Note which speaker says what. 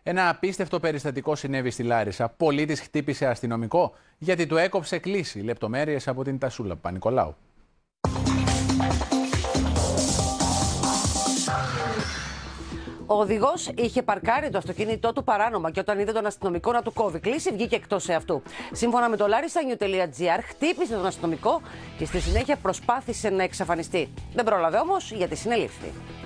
Speaker 1: Ένα απίστευτο περιστατικό συνέβη στη Λάρισα. Πολίτης χτύπησε αστυνομικό γιατί του έκοψε κλίση. Λεπτομέρειες από την Τασούλα Παπα-Νικολάου.
Speaker 2: Ο οδηγός είχε παρκάρει το αυτοκίνητό του παράνομα και όταν είδε τον αστυνομικό να του κόβει κλίση, βγήκε εκτός εαυτού. Σύμφωνα με το LarissaNew.gr, χτύπησε τον αστυνομικό και στη συνέχεια προσπάθησε να εξαφανιστεί. Δεν πρόλαβε όμως γιατί συνελήφθη.